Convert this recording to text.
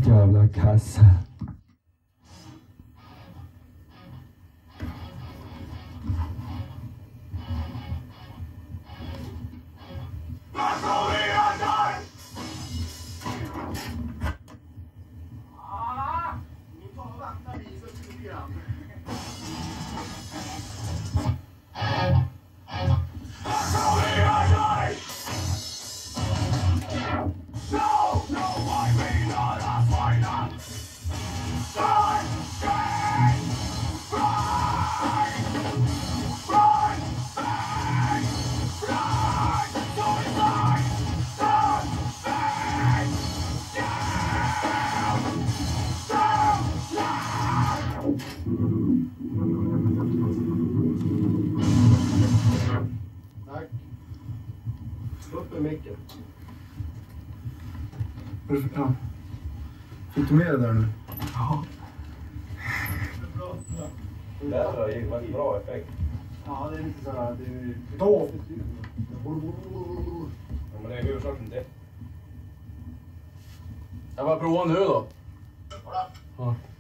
jävla kassa. Tack. Upp med micken. Ja. Fick du med det där nu? Ja. Det gick väldigt bra effekt. Ja, det är lite sådär. Det är då. Ja, men det är hur sorten det. Jag bara prova nu då. Ja.